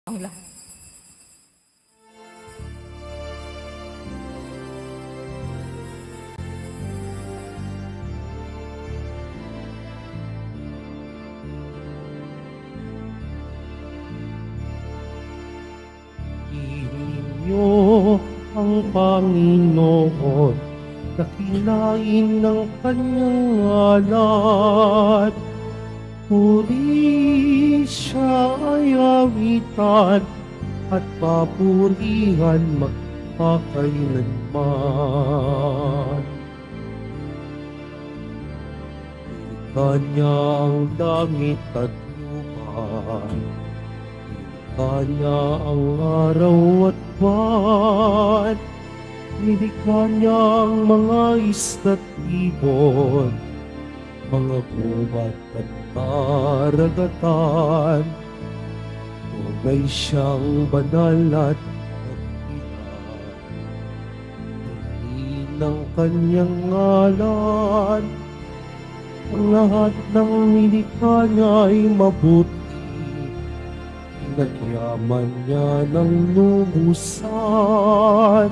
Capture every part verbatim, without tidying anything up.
ang lahat. Ininyo ang Panginoon, dakilain ng kanyang ngalan. Puri siya ay awitan at papurihan magpakailanman. Nilikha niya ang langit at lupa, nilikha niya ang araw at buwan, nilikha niya ang mga isda't ibon, mga gubat at karagatan. Tunay siyang banal at dakilan, purihin ng kanyang ngalan. Ang lahat ng nilikha niya ay mabuti, pinagyaman niya ng lubusan.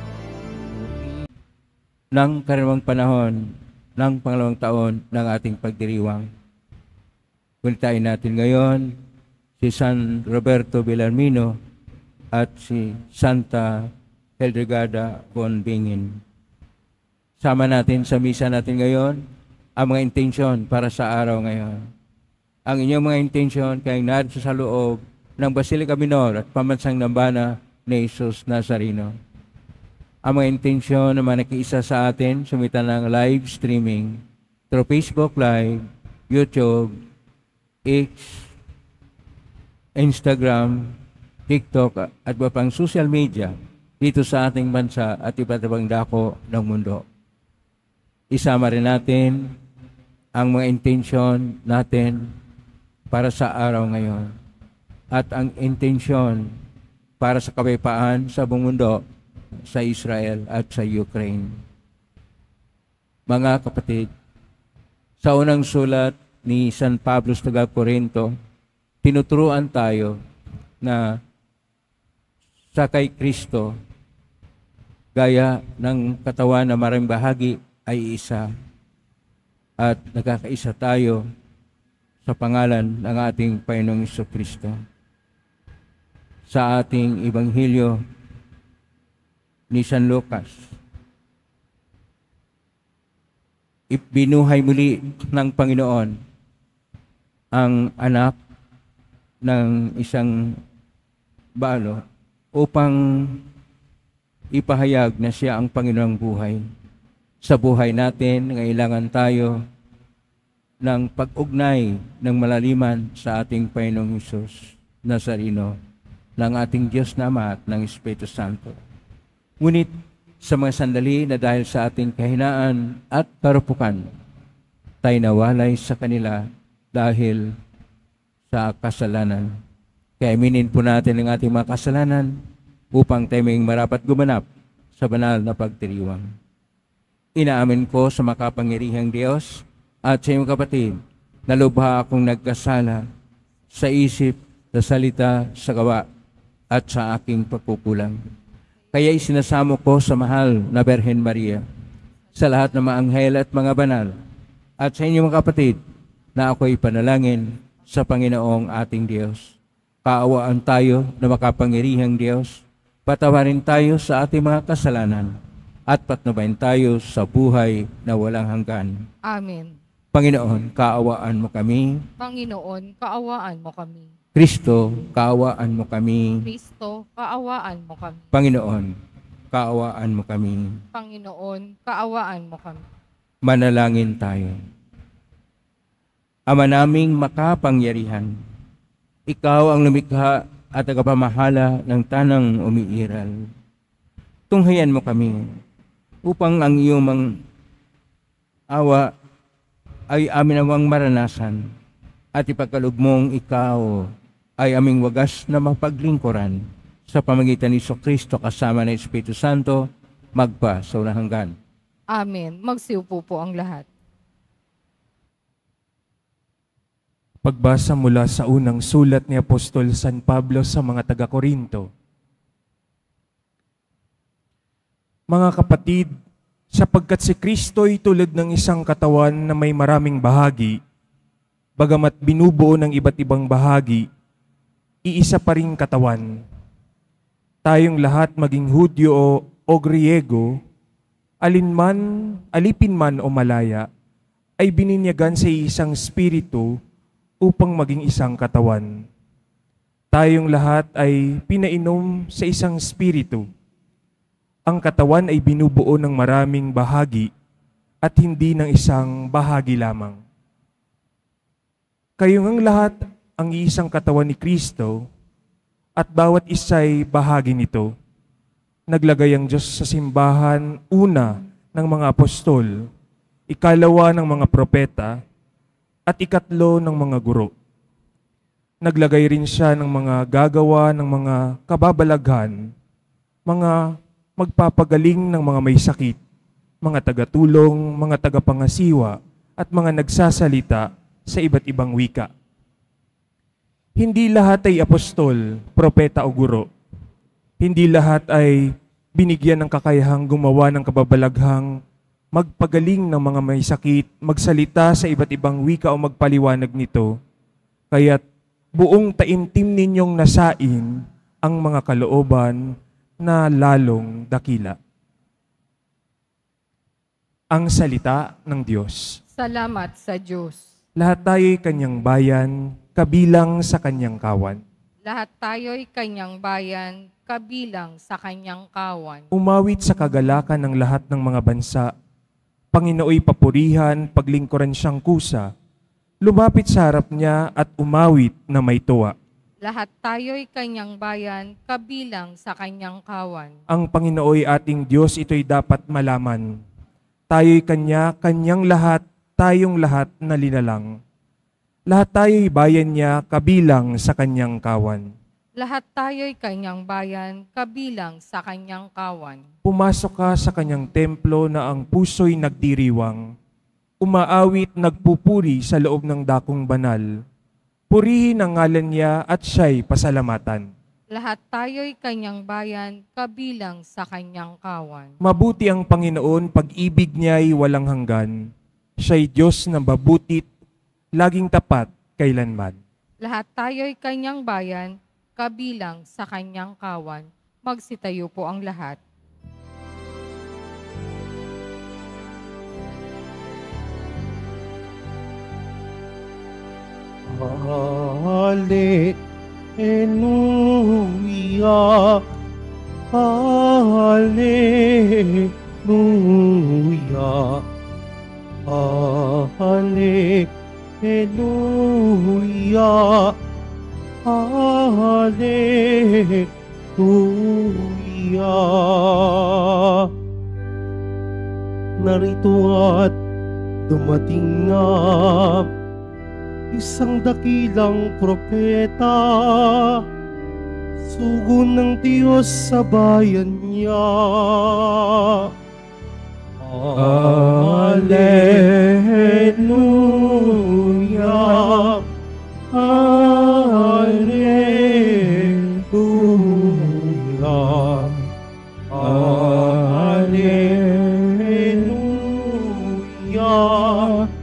Ng karamang panahon ng pangalawang taon ng ating pagdiriwang. Kulitain natin ngayon si San Roberto Bellarmino at si Santa Hildegarda von Bingen. Sama natin sa misa natin ngayon ang mga intensyon para sa araw ngayon. Ang inyong mga intensyon kayong narito sa loob ng Basilica Minor at Pamansang Nambana ni Jesus Nazareno. Ang mga intensyon na manakiisa sa atin, sumitan ng live streaming through Facebook Live, YouTube, X, Instagram, TikTok, at iba pang social media dito sa ating bansa at iba't ibang dako ng mundo. Isama rin natin ang mga intensyon natin para sa araw ngayon at ang intensyon para sa kapayapaan sa buong mundo, sa Israel at sa Ukraine. Mga kapatid, sa unang sulat ni San Pablo sa taga-Corinto, tinuturuan tayo na sa kay Kristo, gaya ng katawan na maraming bahagi ay isa, at nagkakaisa tayo sa pangalan ng ating Panginoong Jesucristo. Sa ating Ebanghelyo ni San Lucas, ibinuhay muli ng Panginoon ang anak ng isang balo upang ipahayag na siya ang Panginoong buhay. Sa buhay natin, ngailangan tayo ng pag-ugnay ng malaliman sa ating Panginoong Jesus Nazareno, ng ating Diyos na Ama at ng Espiritu Santo. Ngunit sa mga sandali na dahil sa ating kahinaan at karupukan, tayo nawalay sa kanila dahil sa kasalanan. Kaya aminin po natin ang ating mga kasalanan upang tayo may marapat gumanap sa banal na pagdiriwang. Inaamin ko sa makapangyarihang Diyos at sa iyong kapatid na lubha akong nagkasala sa isip, sa salita, sa gawa at sa aking pagkukulang. Kaya isinasamo ko sa mahal na Birhen Maria, sa lahat ng mga anghel at mga banal, at sa inyong mga kapatid, na ako'y panalangin sa Panginoong ating Diyos. Kaawaan tayo na makapangyarihang Diyos, patawarin tayo sa ating mga kasalanan, at patnubayan tayo sa buhay na walang hanggan. Amen. Panginoon, kaawaan mo kami. Panginoon, kaawaan mo kami. Kristo, kaawaan mo kami. Kristo, kaawaan mo kami. Panginoon, kaawaan mo kami. Panginoon, kaawaan mo kami. Manalangin tayo. Ama naming makapangyarihan, ikaw ang lumikha at tagapamahala ng tanang umiiral. Tunghayan mo kami upang ang iyong mga awa ay amin nawang maranasan at ipagkaloob mong ikaw ay aming wagas na mapaglingkuran sa pamagitan ni Jesucristo kasama ng Espiritu Santo magpa sa walang hanggan. Amen. Magsiupo po ang lahat. Pagbasa mula sa unang sulat ni Apostol San Pablo sa mga taga-Korinto. Mga kapatid, sapagkat si Kristo'y tulad ng isang katawan na may maraming bahagi, bagamat binubuo ng iba't ibang bahagi, iisa pa ring katawan. Tayong lahat maging Hudyo o, o Griego, alinman, alipin man o malaya, ay bininyagan sa isang spiritu upang maging isang katawan. Tayong lahat ay pinainom sa isang spiritu. Ang katawan ay binubuo ng maraming bahagi at hindi ng isang bahagi lamang. Kayong ang lahat ang iisang katawan ni Kristo at bawat isa'y bahagi nito. Naglagay ang Diyos sa simbahan una ng mga apostol, ikalawa ng mga propeta, at ikatlo ng mga guro. Naglagay rin siya ng mga gagawa ng mga kababalaghan, mga magpapagaling ng mga may sakit, mga tagatulong, mga tagapangasiwa, at mga nagsasalita sa iba't ibang wika. Hindi lahat ay apostol, propeta o guro. Hindi lahat ay binigyan ng kakayahang gumawa ng kababalaghang magpagaling ng mga may sakit, magsalita sa iba't ibang wika o magpaliwanag nito. Kaya't buong taimtim ninyong nasain ang mga kalooban na lalong dakila. Ang salita ng Diyos. Salamat sa Diyos. Lahat tayo'y kanyang bayan, kabilang sa kanyang kawan. Lahat tayo'y kanyang bayan, kabilang sa kanyang kawan. Umawit sa kagalakan ng lahat ng mga bansa. Panginooy papurihan, paglingkuran siyang kusa. Lumapit sa harap niya at umawit na may tuwa. Lahat tayo'y kanyang bayan, kabilang sa kanyang kawan. Ang Panginooy ating Diyos, ito'y dapat malaman. Tayo'y kanya, kanyang lahat, tayong lahat na linalang. Lahat tayo'y bayan niya, kabilang sa kanyang kawan. Lahat tayo'y kanyang bayan, kabilang sa kanyang kawan. Pumasok ka sa kanyang templo na ang puso'y nagdiriwang. Umaawit, nagpupuri sa loob ng dakong banal. Purihin ang ngalan niya at siya'y pasalamatan. Lahat tayo'y kanyang bayan, kabilang sa kanyang kawan. Mabuti ang Panginoon, pag-ibig niya'y walang hanggan. Siya'y Diyos na mabutit, laging tapat kailanman. Lahat tayo'y kanyang bayan, kabilang sa kanyang kawan. Magsitayo po ang lahat. Hallelujah, Hallelujah, Hallelujah, Hallelujah. Narito at dumating na isang dakilang propeta, sugo ng Diyos sa bayan niya. Hallelujah, Hallelujah, Hallelujah,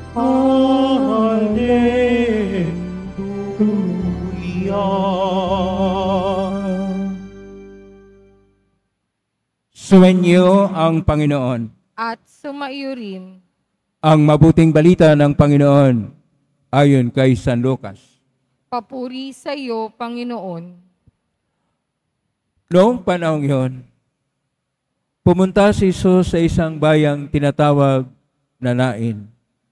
Hallelujah. Sumainyo ang Panginoon. At sumaiyo rin Ang mabuting balita ng Panginoon ayon kay San Lucas. papuri sa iyo, Panginoon. Noong panahong iyon, pumunta si Jesus sa isang bayang tinatawag na Nain.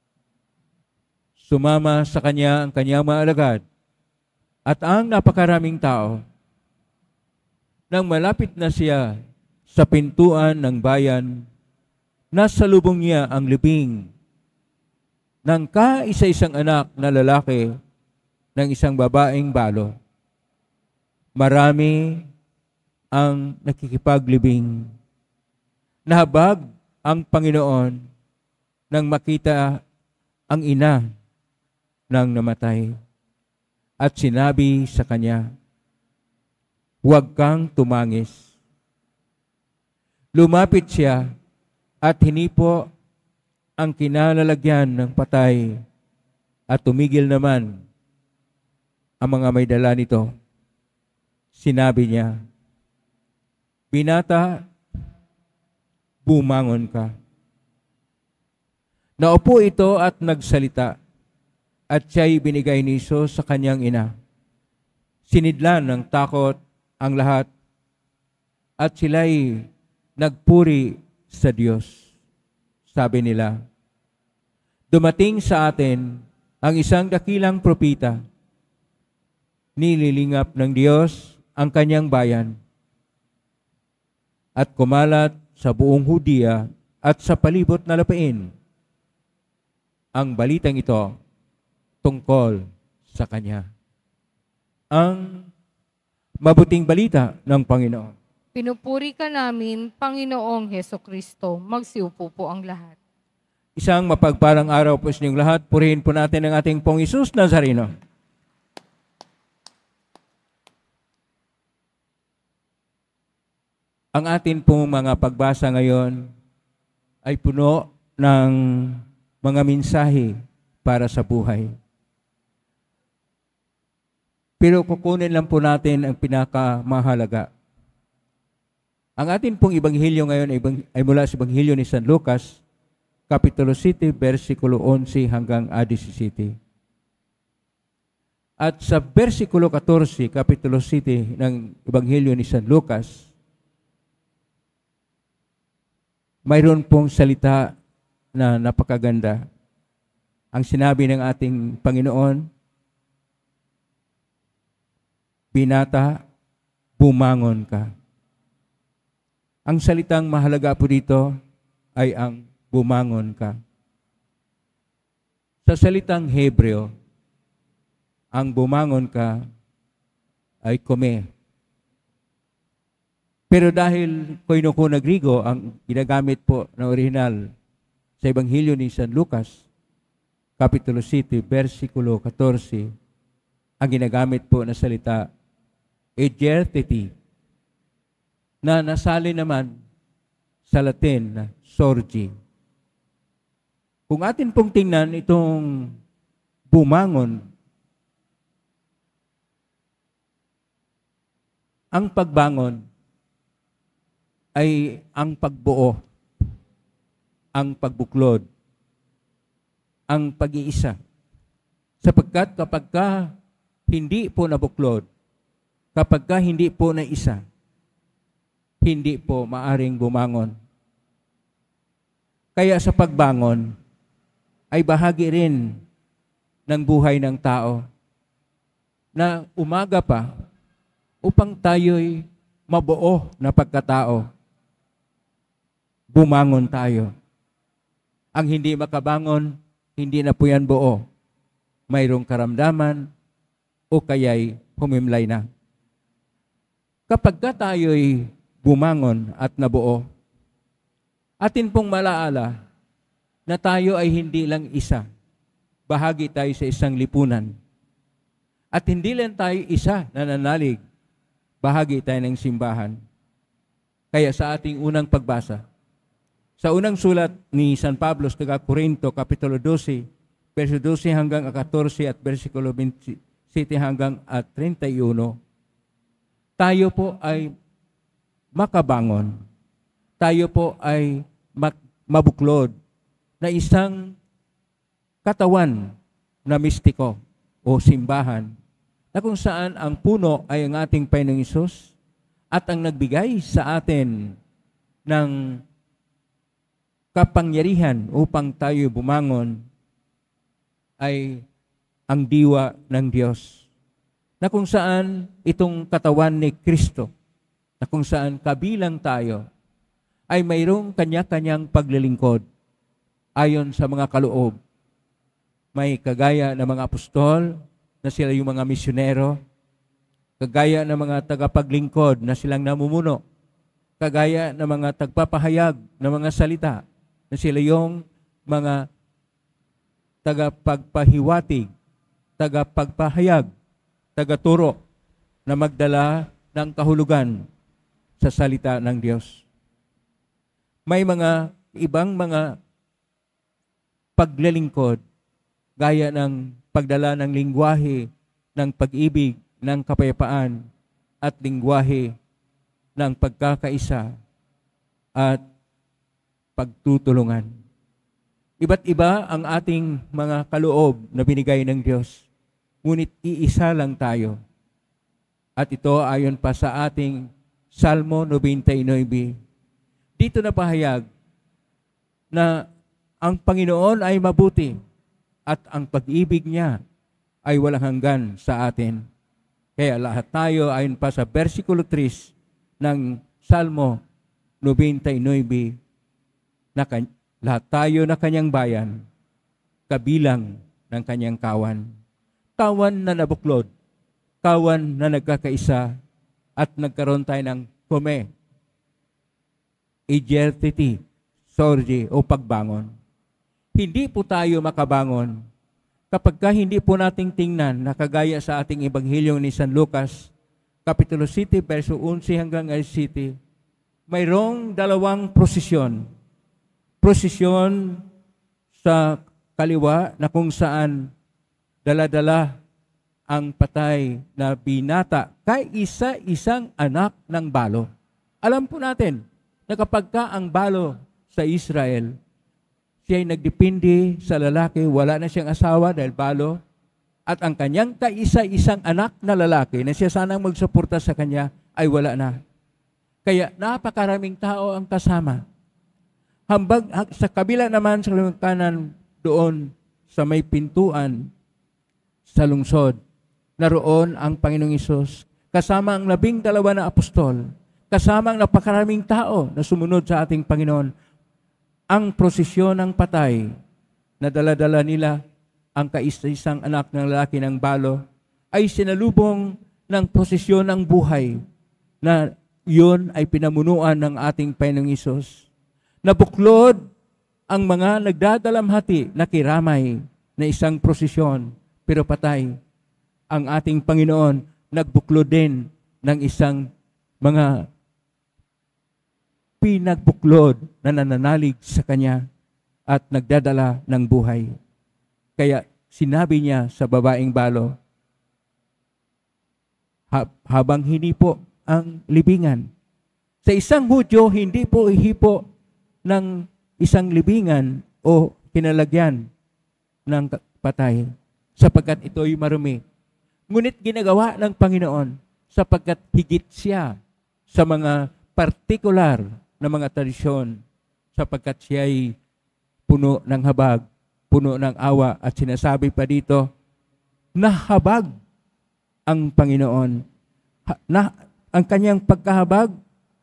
Sumama sa kanya ang kanyang mga alagad at ang napakaraming tao. Nang malapit na siya sa pintuan ng bayan, nasa lubong niya ang libing ng kaisa-isang anak na lalaki ng isang babaeng balo. Marami ang nakikipaglibing. Nahabag ang Panginoon nang makita ang ina ng namatay. At sinabi sa kanya, "Huwag kang tumangis." Lumapit siya at hinipo ang kinalalagyan ng patay at tumigil naman ang mga may dala nito. Sinabi niya, "Binata, bumangon ka." Naupo ito at nagsalita, at siya'y binigay ni Jesus sa kanyang ina. Sinidlan ng takot ang lahat, at sila'y nagpuri sa Diyos. Sabi nila, "Dumating sa atin ang isang dakilang propita. Nililingap ng Diyos ang kanyang bayan." At kumalat sa buong Hudiya at sa palibot na lupain ang balitang ito tungkol sa kanya. Ang mabuting balita ng Panginoon. Pinupuri ka namin, Panginoong Hesukristo. Magsiupo po ang lahat. Isang mapagparang araw po sa inyong lahat. Purihin po natin ang ating Pong Isus Nazareno. Ang atin pong mga pagbasa ngayon ay puno ng mga mensahe para sa buhay. Pero kukunin lang po natin ang pinakamahalaga. Ang atin pong ibanghilyo ngayon ay, ay mula sa Ibanghilyo ni San Lucas, Kapitulo seven, versikulo eleven hanggang seventeen. At sa versikulo fourteen, Kapitulo seven ng Ibanghilyo ni San Lucas, mayroon pong salita na napakaganda. Ang sinabi ng ating Panginoon, "Binata, bumangon ka." Ang salitang mahalaga po dito ay ang bumangon ka. Sa salitang Hebreo, ang bumangon ka ay kome. Pero dahil koinokuna Griego ang ginagamit po na original sa Ebanghelyo ni San Lucas, Kapitulo seven, versikulo fourteen, ang ginagamit po na salita, egerteti, na nasali naman sa Latin na sorgi. Kung atin pong tingnan itong bumangon, ang pagbangon ay ang pagbuo, ang pagbuklod, ang pag-iisa. Sapagkat kapag ka hindi po nabuklod, kapag ka hindi po naisa, hindi po maaring bumangon. Kaya sa pagbangon ay bahagi rin ng buhay ng tao na umaga pa upang tayo'y mabuo na pagkatao. Bumangon tayo. Ang hindi makabangon, hindi na po yan buo. Mayroong karamdaman o kaya'y humimlay na. Kapag ka tayo'y bumangon at nabuo, atin pong malaala na tayo ay hindi lang isa. Bahagi tayo sa isang lipunan. At hindi lang tayo isa na nanalig. Bahagi tayo ng simbahan. Kaya sa ating unang pagbasa, sa unang sulat ni San Pablo sa Corinto, Kapitulo twelve, verso twelve hanggang fourteen at versikulo twenty-seven hanggang thirty-one, tayo po ay makabangon. Tayo po ay mabuklod na isang katawan na mistiko o simbahan na kung saan ang puno ay ang ating Panginoong Hesus at ang nagbigay sa atin ng kapangyarihan upang tayo bumangon ay ang diwa ng Diyos. Na kung saan itong katawan ni Kristo, na kung saan kabilang tayo, ay mayroong kanya-kanyang paglilingkod ayon sa mga kaloob. May kagaya ng mga apostol na sila yung mga misyonero, kagaya ng mga tagapaglingkod na silang namumuno, kagaya ng mga tagpapahayag ng mga salita na sila yung mga tagapagpahiwatig tagapagpahayag, tagaturo na magdala ng kahulugan sa salita ng Diyos. May mga ibang mga paglalingkod gaya ng pagdala ng lingwahe ng pag-ibig, ng kapayapaan at lingwahe ng pagkakaisa at pagtutulungan. Iba't iba ang ating mga kaloob na binigay ng Diyos, ngunit iisa lang tayo. At ito ayon pa sa ating Salmo ninety-nine. Dito na pahayag na ang Panginoon ay mabuti at ang pag-ibig niya ay walang hanggan sa atin. Kaya lahat tayo ayon pa sa versikulo three ng Salmo ninety-nine na kan- lahat tayo na kanyang bayan, kabilang ng kanyang kawan. Kawan na nabuklod, kawan na nagkakaisa at nagkaroon tayo ng kome, egertity, sorge o pagbangon. Hindi po tayo makabangon kapag ka hindi po nating tingnan na kagaya sa ating Ebanghelyo ni San Lucas, Kapitulo seven, verso one hanggang seven, mayroong dalawang prosesyon. Prosesyon sa kaliwa na kung saan dala-dala ang patay na binata kay isa-isang anak ng balo. Alam po natin na kapag ka ang balo sa Israel, siya ay nagdepende sa lalaki, wala na siyang asawa dahil balo, at ang kanyang kaisa-isang anak na lalaki na siya sanang magsuporta sa kanya ay wala na. Kaya napakaraming tao ang kasama. Hambag sa kabila naman sa kanan doon sa may pintuan sa lungsod, naroon ang Panginoong Hesus kasama ang labing dalawa na apostol, kasama ang napakaraming tao na sumunod sa ating Panginoon. Ang prosesyon ng patay na dala-dala nila ang kaisa-isang anak ng lalaki ng balo ay sinalubong ng prosesyon ng buhay na yun ay pinamunuan ng ating Panginoong Hesus. Nabuklod ang mga nagdadalamhati na kiramay na isang prosesyon, pero patay. Ang ating Panginoon nagbuklod din ng isang mga pinagbuklod na nananalig sa Kanya at nagdadala ng buhay. Kaya sinabi niya sa babaeng balo, habang hinipo ang libingan. Sa isang Hudyo, hindi po ihipo ng isang libingan o kinalagyan ng patay sapagkat ito'y marumi. Ngunit ginagawa ng Panginoon sapagkat higit siya sa mga partikular na mga tradisyon sapagkat siya ay puno ng habag, puno ng awa at sinasabi pa dito, nahabag ang Panginoon. Ha, na, ang kanyang pagkahabag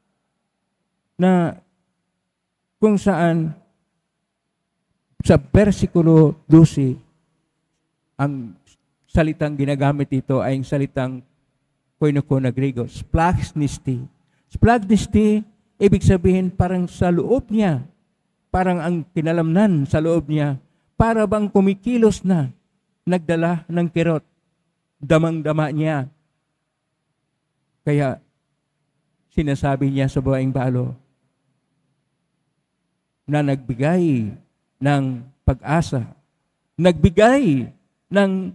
na kung saan sa versikulo twelve, ang salitang ginagamit dito ay ang salitang koinoko na Grego, splagnisti. Splagnisti, ibig sabihin parang sa loob niya, parang ang kinalamnan sa loob niya, para bang kumikilos na, nagdala ng kirot, damang-dama niya. Kaya sinasabi niya sa babaeng balo, na nagbigay ng pag-asa, nagbigay ng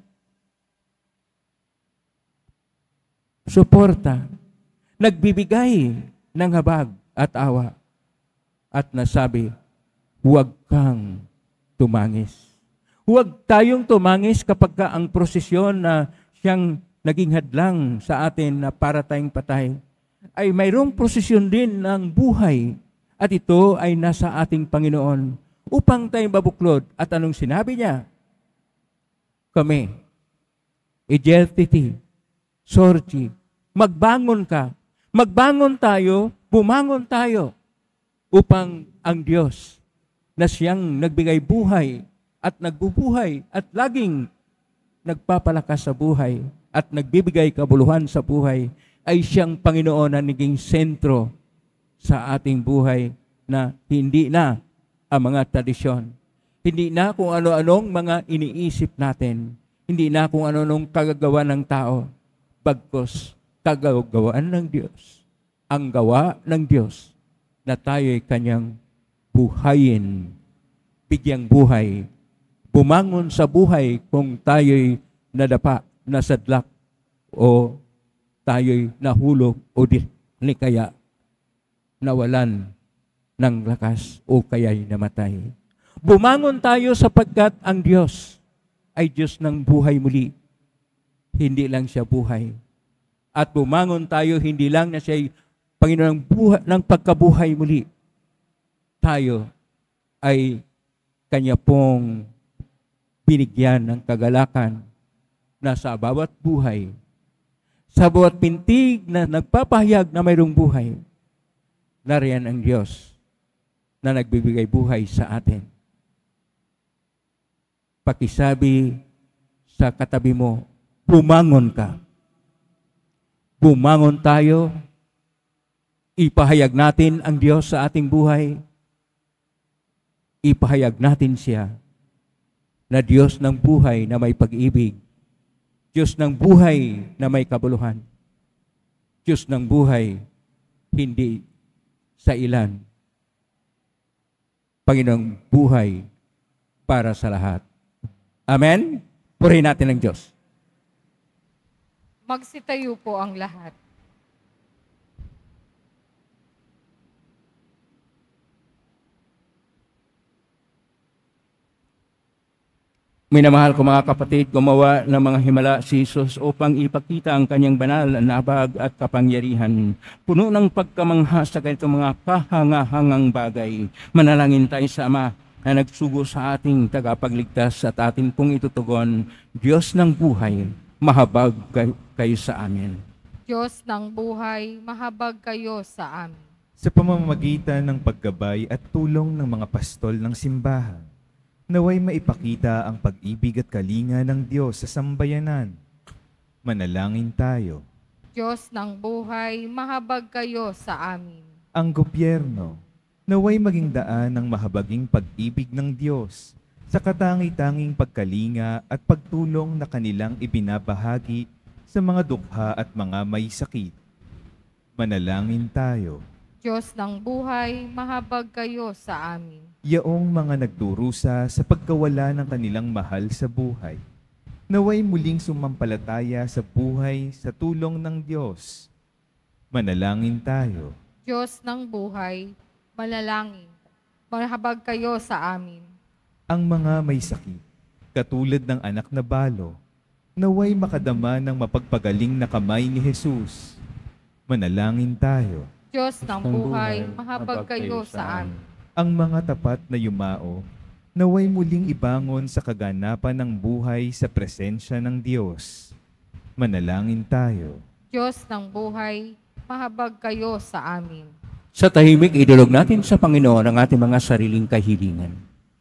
suporta, nagbibigay ng habag at awa, at nasabi, huwag kang tumangis. Huwag tayong tumangis kapag ka ang prosesyon na siyang naging hadlang sa atin na para tayong patay, ay mayroong prosesyon din ng buhay. At ito ay nasa ating Panginoon upang tayong mabuklod. At anong sinabi niya? Kami, egertity, sorgi, magbangon ka. Magbangon tayo, bumangon tayo upang ang Diyos na siyang nagbigay buhay at nagbubuhay at laging nagpapalakas sa buhay at nagbibigay kabuluhan sa buhay ay siyang Panginoon na naging sentro sa ating buhay na hindi na ang mga tradisyon. Hindi na kung ano-anong mga iniisip natin. Hindi na kung ano nung kagagawa ng tao, bagkos kagawaan ng Diyos. Ang gawa ng Diyos na tayo'y kanyang buhayin, bigyang buhay, bumangon sa buhay kung tayo'y nadapa, nasadlak, o tayo'y nahulog o di, ni kaya nawalan ng lakas o kaya'y namatay. Bumangon tayo sapagkat ang Diyos ay Diyos ng buhay muli. Hindi lang siya buhay. At bumangon tayo hindi lang na siya ay Panginoon ng, buhay, ng pagkabuhay muli. Tayo ay Kanya pong binigyan ng kagalakan na sa bawat buhay, sa bawat pintig na nagpapahayag na mayroong buhay, nariyan ang Diyos na nagbibigay buhay sa atin. Pakisabi sa katabi mo, bumangon ka. Bumangon tayo. Ipahayag natin ang Diyos sa ating buhay. Ipahayag natin siya na Diyos ng buhay na may pag-ibig. Diyos ng buhay na may kabuluhan. Diyos ng buhay hindi sa ilan. Panginoong buhay para sa lahat. Amen? Purihin natin ang Diyos. Magsitayo po ang lahat. Minamahal ko mga kapatid, gumawa ng mga himala si Jesus upang ipakita ang kanyang banal na habag at kapangyarihan. Puno ng pagkamangha sa ganitong mga kahangahangang bagay. Manalangin tayo sa Ama na nagsugo sa ating tagapagligtas at ating pong itutugon. Diyos ng buhay, mahabag kayo sa amin. Diyos ng buhay, mahabag kayo sa amin. Sa pamamagitan ng paggabay at tulong ng mga pastol ng simbahan, naway maipakita ang pag-ibig at kalinga ng Diyos sa sambayanan. Manalangin tayo. Diyos ng buhay, mahabag kayo sa amin. Ang gobyerno, naway maging daan ng mahabaging pag-ibig ng Diyos sa katangi-tanging pagkalinga at pagtulong na kanilang ibinabahagi sa mga dukha at mga may sakit. Manalangin tayo. Diyos ng buhay, mahabag kayo sa amin. Yaong mga nagdurusa sa pagkawala ng kanilang mahal sa buhay, naway muling sumampalataya sa buhay sa tulong ng Diyos. Manalangin tayo. Diyos ng buhay, manalangin, mahabag kayo sa amin. Ang mga may sakit, katulad ng anak na balo, naway makadama ng mapagpagaling na kamay ni Jesus. Manalangin tayo. Diyos ng buhay, mahabag kayo sa amin. Ang mga tapat na yumao, naway muling ibangon sa kaganapan ng buhay sa presensya ng Diyos. Manalangin tayo. Diyos ng buhay, mahabag kayo sa amin. Sa tahimik, idulog natin sa Panginoon ang ating mga sariling kahilingan.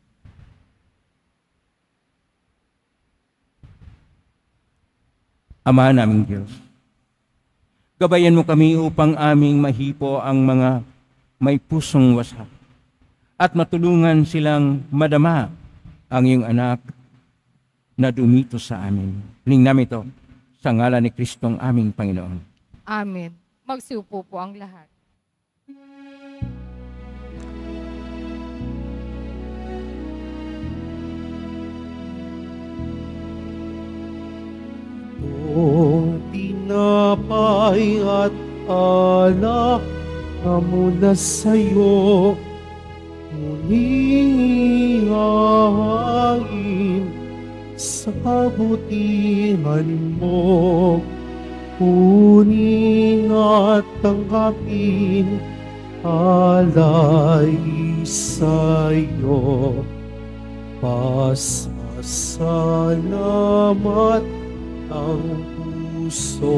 Ama naming Diyos, gabayan mo kami upang aming mahipo ang mga may pusong wasak at matulungan silang madama ang iyong anak na dumito sa amin. Hiling namin ito sa ngalan ni Kristong aming Panginoon. Amen. Magsiupo po ang lahat. Itong tinapay at alak na mula sa'yo, muling ihahain sa kabutihan mo. Kunin at tanggapin alay sa'yo. Pasasalamat ang puso.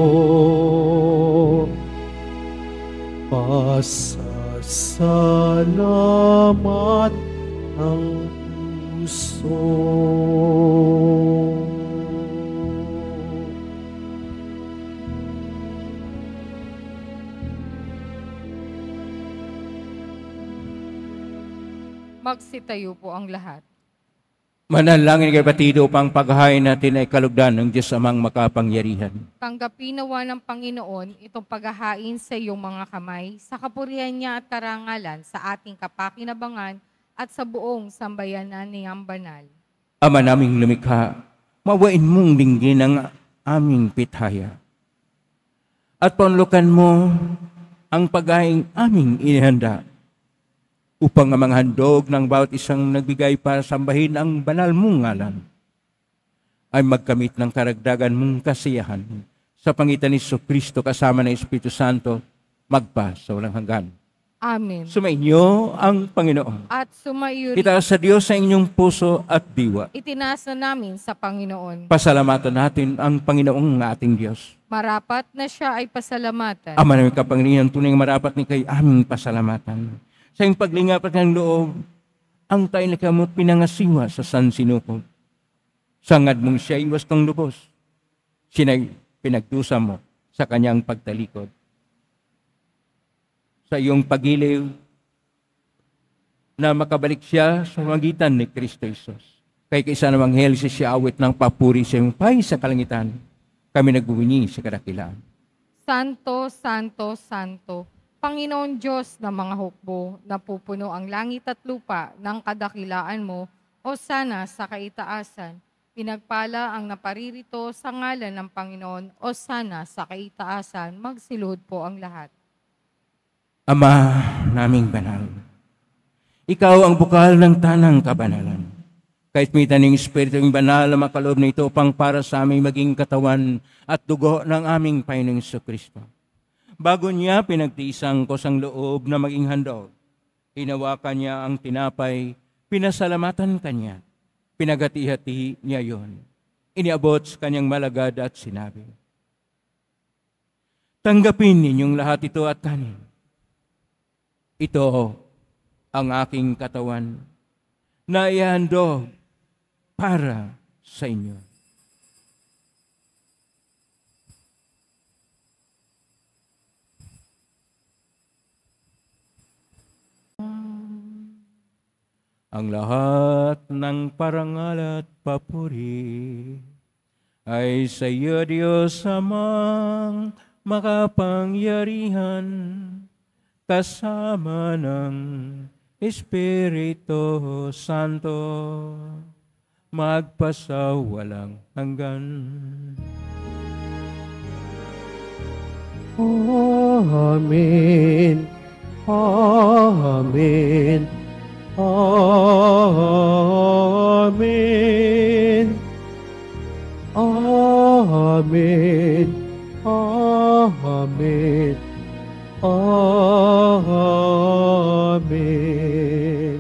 Pasasalamat ang puso. Magsitayo po ang lahat. Manalangin kay Batido upang paghahain natin ay kalugdan ng Diyos amang makapangyarihan. Tanggapin nawa ng Panginoon itong paghahain sa iyong mga kamay, sa kapurihan niya at karangalan, sa ating kapakinabangan at sa buong sambayanan niyang banal. Ama naming lumikha, mawain mong dinggin ang aming pithaya. At panlukan mo ang paghahain aming inihanda upang ang mga handog ng bawat isang nagbigay para sambahin ang banal mong ngalan ay magkamit ng karagdagan mong kasiyahan sa pangitan ni Kristo kasama ng Espiritu Santo magpa sa walang hanggan. Amen. Sumainyo ang Panginoon. At sumayo rin, Itaas sa Diyos sa inyong puso at diwa. itinaas na namin sa Panginoon. Pasalamatan natin ang Panginoong ating Diyos. Marapat na siya ay pasalamatan. Ama namin kapangyarihan, tunay marapat ni kay aming pasalamatan. Sa iyong paglingap at ng loob, ang tayo na kamot pinangasiwa sa San Sinuko. Sangad mong siya iwas tong lubos. Sinay pinagdusa mo sa kanyang pagtalikod. Sa iyong pagiliw na makabalik siya sa magitan ni Kristo Jesus. Kay kaisa namang hel si siya awit ng papuri sa iyong pay sa kalangitan. Kami nagbuwini sa kadakilaan. Santo, Santo, Santo, Panginoon Diyos ng mga hukbo, napupuno ang langit at lupa ng kadakilaan mo, o sana sa kaitaasan. Pinagpala ang naparirito sa ngalan ng Panginoon, o sana sa kaitaasan, magsilud po ang lahat. Ama naming banal, ikaw ang bukal ng tanang kabanalan. Kahit may taning Espiritu ng banal na makaloob na ito upang para sa aming maging katawan at dugo ng aming Panginoong Jesucristo. Bago niya pinagtiisang ko sang loob na maging handog, hinawakan niya ang tinapay, pinasalamatan kanya, pinagati-hati niya yon. Iniabot sa kanyang malagad at sinabi, tanggapin ninyong lahat ito at kanin. Ito ang aking katawan na ihandog para sa inyo. Ang lahat ng parangal at papuri ay sa iyo, Diyos amang makapangyarihan, kasama ng Espiritu Santo, magpasawalang hanggan. Amen. Amen. Amen. Amen. Amen. Amen.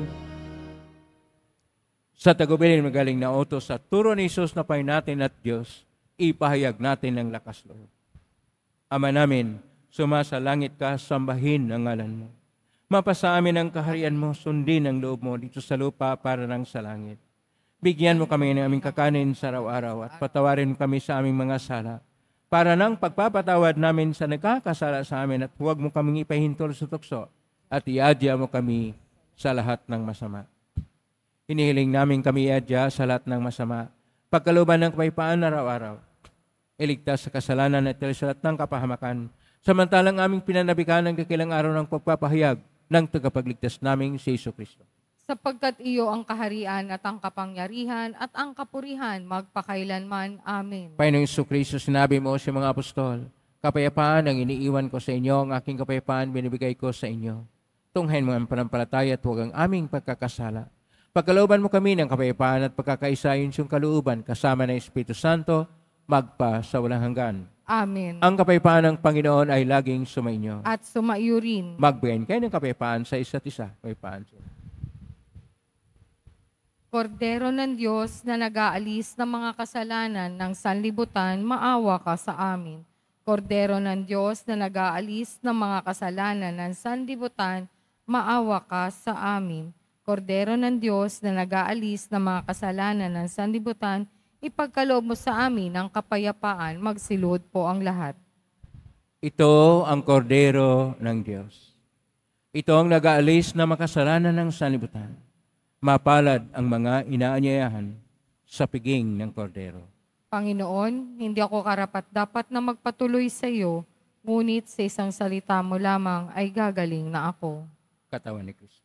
Sa tagubilin magaling na utos sa turo ni Jesus na Panginoon natin at Diyos, ipahayag natin ng lakas loob. Ama namin, sumasa langit ka, sambahin ang ngalan mo. Mapasa amin ang kaharian mo, sundin ang loob mo dito sa lupa para ng sa langit. Bigyan mo kami ng aming kakanin sa araw-araw at patawarin kami sa aming mga sala, para ng pagpapatawad namin sa nagkakasala sa amin at huwag mo kaming ipahintol sa tukso at iadya mo kami sa lahat ng masama. Hinihiling namin kami iadya sa lahat ng masama, pagkaluban ng kapayapaan araw-araw, iligtas sa kasalanan at sa lahat ng kapahamakan, samantalang aming pinanabikan ng kakilang araw ng pagpapahayag ng tagapagligtas naming si Jesucristo. Sapagkat iyo ang kaharian at ang kapangyarihan at ang kapurihan magpakailanman. Amen. Panginoong Jesucristo, sinabi mo sa mga apostol, kapayapaan ang iniiwan ko sa inyo, ang aking kapayapaan binibigay ko sa inyo. Tunghayin mo ang panampalataya at huwag ang aming pagkakasala. Pagkalooban mo kami ng kapayapaan at pagkakaisa yung kalooban kasama ng Espiritu Santo, magpa sa walang hanggan. Amen. Ang kapayapaan ng Panginoon ay laging sumainyo. At sumaiyo rin. Magbayan kayo ng kapayapaan sa isa't isa. Kapayapaan sa Kordero ng Diyos na nag-aalis ng mga kasalanan ng sanlibutan, maawa ka sa amin. Kordero ng Diyos na nag-aalis ng mga kasalanan ng sanlibutan, maawa ka sa amin. Kordero ng Diyos na nag-aalis ng mga kasalanan ng sanlibutan, ipagkaloob mo sa amin ang kapayapaan, magsilod po ang lahat. Ito ang kordero ng Diyos. Ito ang nag-aalis ng makasalanan ng sanlibutan. Mapalad ang mga inaanyayahan sa piging ng kordero. Panginoon, hindi ako karapat-dapat na magpatuloy sa iyo, ngunit sa isang salita mo lamang ay gagaling na ako. Katawan ni Kristo.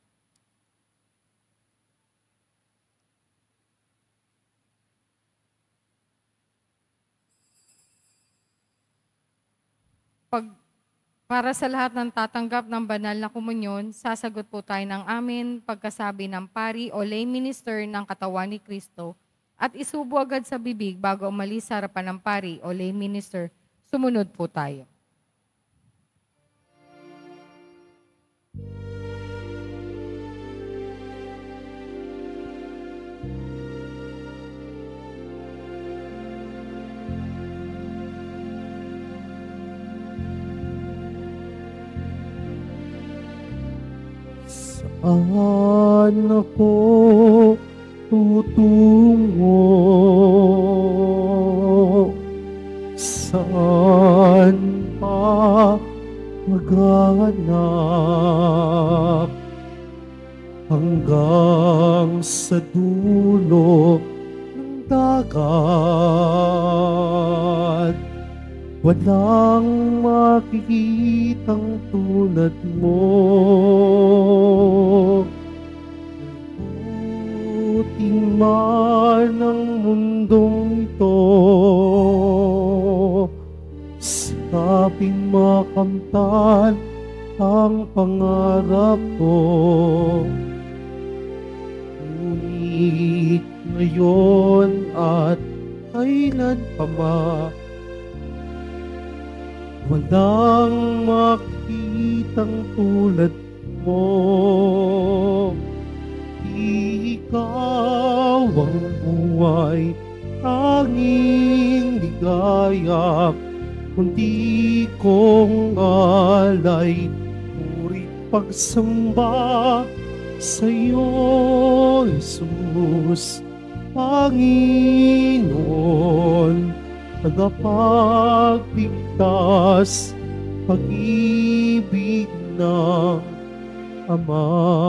Pag, para sa lahat ng tatanggap ng banal na komunyon, sasagot po tayo ng amin pagkasabi ng pari o lay minister ng katawan ni Kristo at isubo agad sa bibig bago umalis sa harapan ng pari o lay minister. Sumunod po tayo. Saan ako tutungo? Saan pa maghanap? Hanggang sa dulo ng dagat, walang makikitang tulad mo. Buting man ang mundong ito, sabing makamtan ang pangarap ko. Ngunit ngayon at kailan pa man, walang makitang tulad mo. Ikaw ang buhay, tanging ligaya, kundi kong alay, puri pagsamba sa iyo, Jesus, Panginoon, tagapagligtas, pag-ibig ng Ama.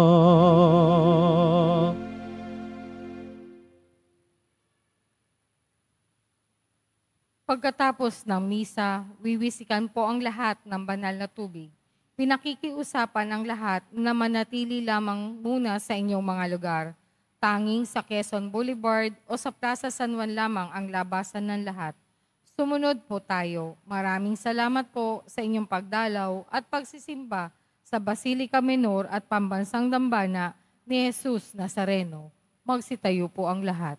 Pagkatapos ng misa, wiwisikan po ang lahat ng banal na tubig. Pinakikiusapan ang lahat na manatili lamang muna sa inyong mga lugar. Tanging sa Quezon Boulevard o sa Plaza San Juan lamang ang labasan ng lahat. Sumunod po tayo. Maraming salamat po sa inyong pagdalaw at pagsisimba sa Basilica Menor at Pambansang Dambana ni Jesus Nazareno. Magsitayo po ang lahat.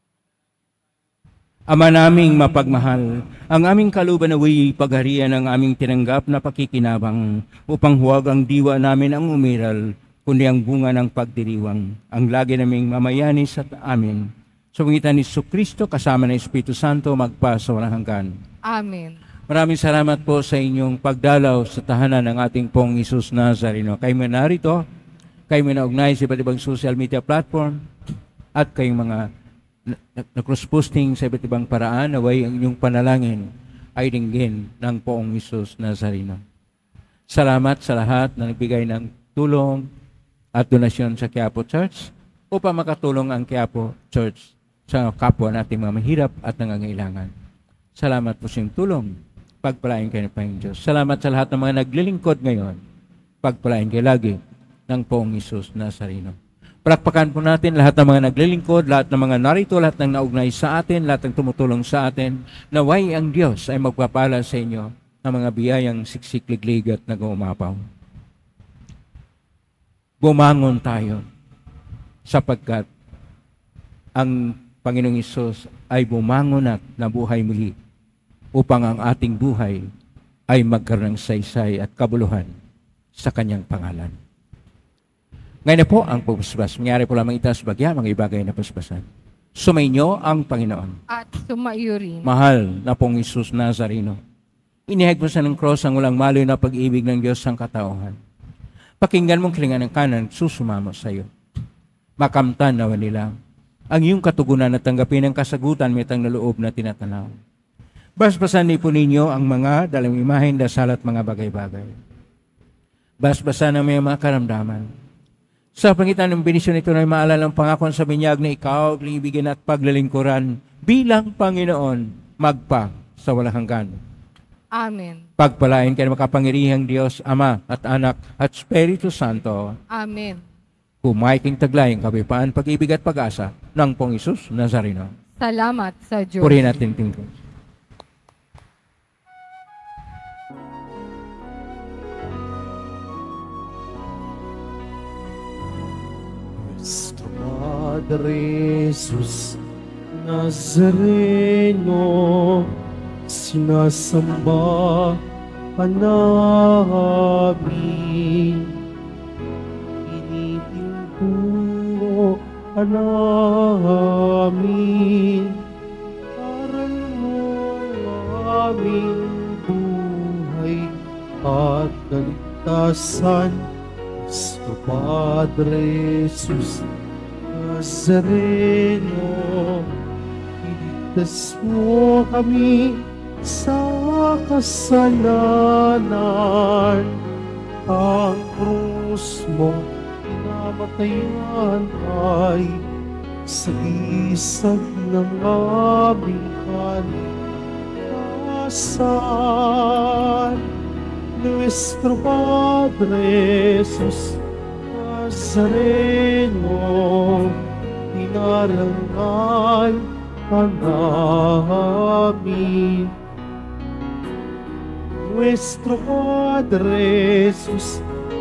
Ama naming mapagmahal, ang aming kaluban naway pagharian ng aming tinanggap na pakikinabang upang huwag ang diwa namin ang umiral, kundi ang bunga ng pagdiriwang. Ang lagi naming mamayani sa amin. Sa pangitan ni Jesucristo kasama ng Espiritu Santo magpa sa walang hanggan. Amen. Maraming salamat po sa inyong pagdalaw sa tahanan ng ating pong Jesus Nazareno. Kayo mo narito, kayo mo naugnay sa iba't ibang social media platform, at kayong mga na-cross-posting sa iba't ibang paraan, naway ang inyong panalangin ay dinggin ng poong Jesus Nazareno. Salamat sa lahat na nagbigay ng tulong at donasyon sa Quiapo Church upang makatulong ang Quiapo Church sa kapwa nating mga mahirap at nangangailangan. Salamat po sa inyong tulong. Pagpalain kayo ng Panginoon Diyos. Salamat sa lahat ng mga naglilingkod ngayon. Pagpalain kayo lagi ng poong Jesus Nazareno. Palakpakan po natin lahat ng mga naglilingkod, lahat ng mga narito, lahat ng naugnay sa atin, lahat ng tumutulong sa atin. Naway ang Diyos ay magpapala sa inyo ng mga biyayang siksik-liglig at nag-uumapaw. Bumangon tayo sapagkat ang Panginoong Hesus ay bumangon at nabuhay muli upang ang ating buhay ay magkaroon ng saysay at kabuluhan sa kanyang pangalan. Ngayon na po ang pagpasbas. Mangyari po lamang itaas bagya, mga ibagay na pasbasan. Sumainyo ang Panginoon. At sumaiyo rin. Mahal na pong Jesus Nazareno. Inihagpasan ng cross ang walang maloy na pag-ibig ng Diyos ang katauhan. Pakinggan mong kilingan ng kanan, susumamo sa iyo. Makamtan nawa nila ang iyong katugunan at tanggapin ang kasagutan mitang na loob na tinatanaw. Basbasan ni po ninyo ang mga dalang imahen, dasal at mga bagay-bagay. Basbasan ang may mga karamdaman. Sa pangitan ng benisyon ito na maalala ang pangakon sa binyag na ikaw, liibigin at paglalingkuran bilang Panginoon, magpa sa walang hanggan. Amen. Pagpalain ka ng makapangyarihang Diyos, Ama at Anak at Espiritu Santo, Amen. kumaiking taglayang kabipaan, pag-ibig at pag-asa ng Pong Isus Nazareno. Salamat sa Diyos. Purihin natin tingin. Nuestro Padre Jesus Nazareno, sinasamba ka namin. Initinto ka namin. Aral mo ang aming buhay at kaligtasan. Nuestro Padre Jesus Nazareno, iligtas mo kami sa kasalanan. Ang krus mo pinamatayan ay sa isag ng aming kaligtasan. Nuestro Padre Jesus Nazareno, inarangal ka namin. Nuestro Padre Jesus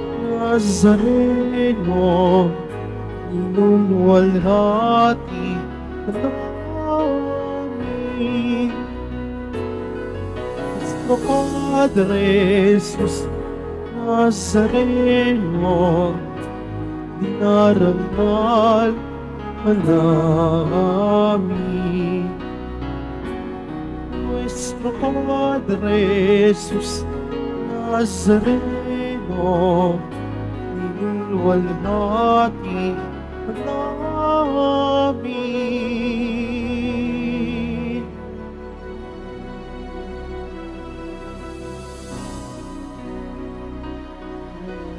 Nazareno, inunwalhati ka namin. Nuestro Padre Jesus Nazareno, dinarangal ka namin. Nuestro Padre Jesus Nazareno, inulwalhati ka namin.